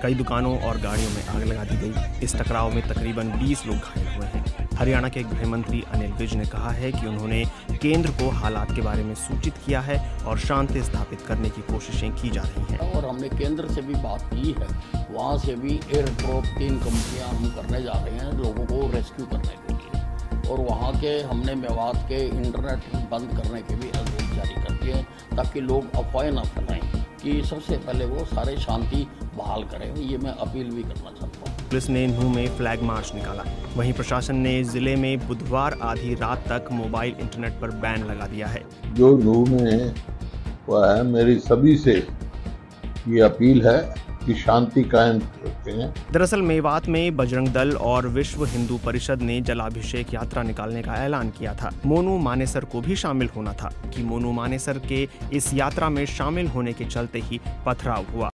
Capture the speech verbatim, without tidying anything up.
कई दुकानों और गाड़ियों में आग लगा दी गई। इस टकराव में तकरीबन बीस लोग घायल हुए हैं। हरियाणा के गृह मंत्री अनिल विज ने कहा है कि उन्होंने केंद्र को हालात के बारे में सूचित किया है और शांति स्थापित करने की कोशिशें की जा रही हैं। और हमने केंद्र से भी बात की है, वहाँ से भी एयर ड्रॉप तीन कंपनियां हम करने जा रहे हैं लोगों को रेस्क्यू करने के लिए, और वहाँ के हमने मेवात के इंटरनेट बंद करने के भी आदेश जारी कर दिए हैं ताकि लोग अफवाहें न फैलाएं कि सबसे पहले वो सारे शांति बहाल करें। ये मैं अपील भी करना चाहता हूँ। पुलिस ने नूंह में फ्लैग मार्च निकाला। वहीं प्रशासन ने जिले में बुधवार आधी रात तक मोबाइल इंटरनेट पर बैन लगा दिया है। जो नूंह में हुआ है, मेरी सभी से ये अपील है कि शांति कायम रखें। दरअसल मेवात में बजरंग दल और विश्व हिंदू परिषद ने जलाभिषेक यात्रा निकालने का ऐलान किया था। मोनू मानेसर को भी शामिल होना था कि मोनू मानेसर के इस यात्रा में शामिल होने के चलते ही पथराव हुआ।